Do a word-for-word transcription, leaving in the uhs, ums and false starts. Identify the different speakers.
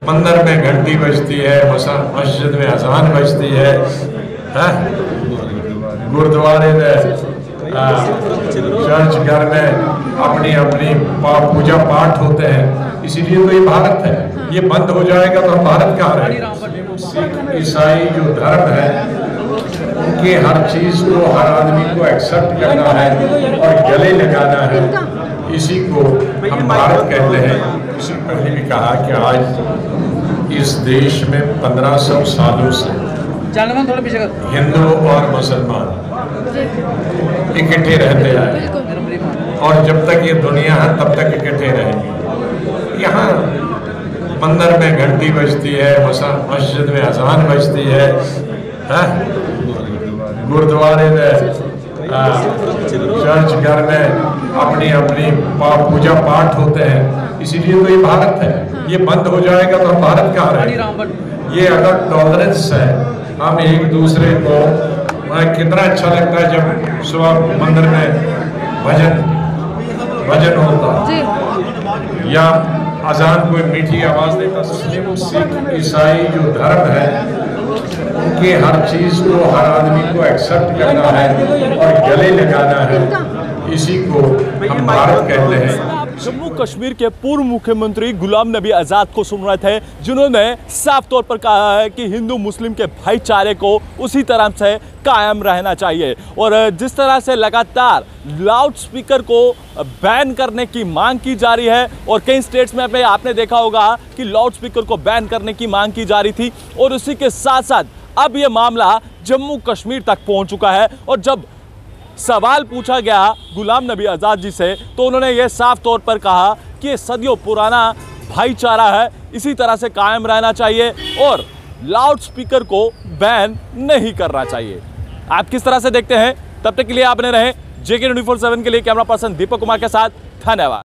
Speaker 1: मंदिर में घंटी बजती है, मस्जिद में अजान बजती है, है? गुरुद्वारे में, चर्च घर में अपनी अपनी पूजा पाठ होते हैं। इसीलिए तो ये भारत है। ये बंद हो जाएगा तो हम भारत कहाँ रहेंगे? सिख ईसाई जो धर्म है उनके हर चीज को, हर आदमी को एक्सेप्ट करना है और गले लगाना है। इसी को हम भारत कहते हैं। इसी पहले भी कहा कि आज इस देश में पंद्रह सौ सालों से हिंदू और मुसलमान इकट्ठे रहते आए और जब तक ये दुनिया है तब तक इकट्ठे रहेंगे। यहाँ मंदिर में घंटी बजती है, मस्जिद में अजान बजती है, है? गुरुद्वारे में, चर्च घर में अपनी अपनी पूजा पाठ होते हैं। इसीलिए तो ये भारत है। ये बंद हो जाएगा तो हम भारत कहाँ रहेंगे? ये अगर टॉलरेंस है, हम एक दूसरे को, कितना अच्छा लगता है जब सुबह मंदिर में भजन भजन होता या अजान कोई मीठी आवाज देता। मुस्लिम, सिख, ईसाई जो धर्म है उनके हर चीज को, हर आदमी को एक्सेप्ट करना है और गले लगाना है। इसी को हम भारत कहते हैं।
Speaker 2: जम्मू कश्मीर के पूर्व मुख्यमंत्री गुलाम नबी आजाद को सुन रहे थे, जिन्होंने साफ तौर पर कहा है कि हिंदू मुस्लिम के भाईचारे को उसी तरह से कायम रहना चाहिए। और जिस तरह से लगातार लाउड स्पीकर को बैन करने की मांग की जा रही है और कई स्टेट्स में पे आपने देखा होगा कि लाउड स्पीकर को बैन करने की मांग की जा रही थी, और उसी के साथ साथ अब यह मामला जम्मू कश्मीर तक पहुंच चुका है। और जब सवाल पूछा गया गुलाम नबी आजाद जी से, तो उन्होंने यह साफ तौर पर कहा कि ये सदियों पुराना भाईचारा है, इसी तरह से कायम रहना चाहिए और लाउड स्पीकर को बैन नहीं करना चाहिए। आप किस तरह से देखते हैं? तब तक के लिए आपने रहे जेके ट्वेंटी फोर सेवन के लिए कैमरा पर्सन दीपक कुमार के साथ। धन्यवाद।